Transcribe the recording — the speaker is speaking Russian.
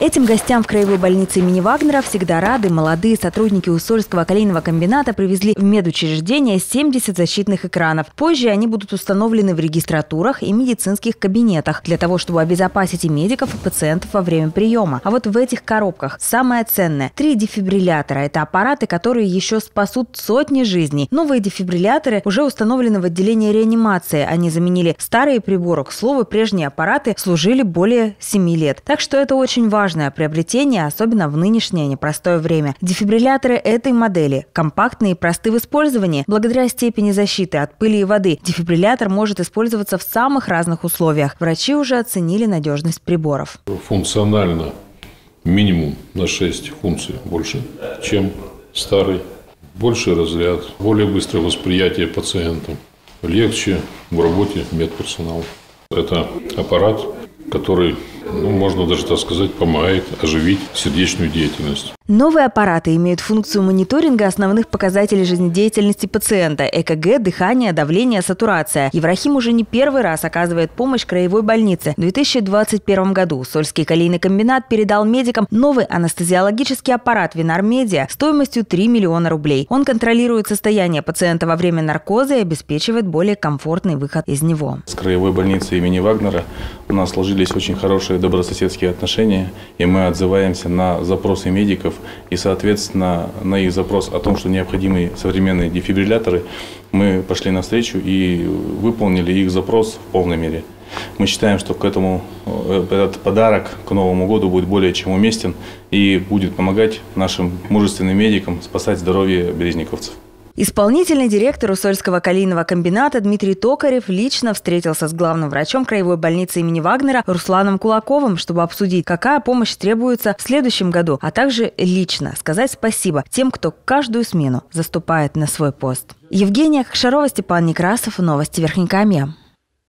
Этим гостям в краевой больнице имени Вагнера всегда рады. Молодые сотрудники Усольского калийного комбината привезли в медучреждение 70 защитных экранов. Позже они будут установлены в регистратурах и медицинских кабинетах для того, чтобы обезопасить и медиков, и пациентов во время приема. А вот в этих коробках самое ценное – 3 дефибриллятора. Это аппараты, которые еще спасут сотни жизней. Новые дефибрилляторы уже установлены в отделении реанимации. Они заменили старые приборы. К слову, прежние аппараты служили более 7 лет. Так что это очень важное приобретение, особенно в нынешнее непростое время. Дефибрилляторы этой модели компактные и просты в использовании. Благодаря степени защиты от пыли и воды дефибриллятор может использоваться в самых разных условиях. Врачи уже оценили надежность приборов. Функционально минимум на 6 функций больше, чем старый. Больший разряд, более быстрое восприятие пациентам, легче в работе медперсонала. Это аппарат, который, можно даже так сказать, помогает оживить сердечную деятельность. Новые аппараты имеют функцию мониторинга основных показателей жизнедеятельности пациента – ЭКГ, дыхание, давление, сатурация. Еврахим уже не первый раз оказывает помощь краевой больнице. В 2021 году Усольский калийный комбинат передал медикам новый анестезиологический аппарат Винар-Медиа стоимостью 3 миллиона рублей. Он контролирует состояние пациента во время наркоза и обеспечивает более комфортный выход из него. С краевой больницей имени Вагнера у нас сложились очень хорошие добрососедские отношения, и мы отзываемся на запросы медиков. И, соответственно, на их запрос о том, что необходимы современные дефибрилляторы, мы пошли навстречу и выполнили их запрос в полной мере. Мы считаем, что к этому этот подарок к Новому году будет более чем уместен и будет помогать нашим мужественным медикам спасать здоровье березниковцев. Исполнительный директор Усольского калийного комбината Дмитрий Токарев лично встретился с главным врачом краевой больницы имени Вагнера Русланом Кулаковым, чтобы обсудить, какая помощь требуется в следующем году, а также лично сказать спасибо тем, кто каждую смену заступает на свой пост. Евгения Кокшарова, Степан Некрасов. Новости Верхнекамья.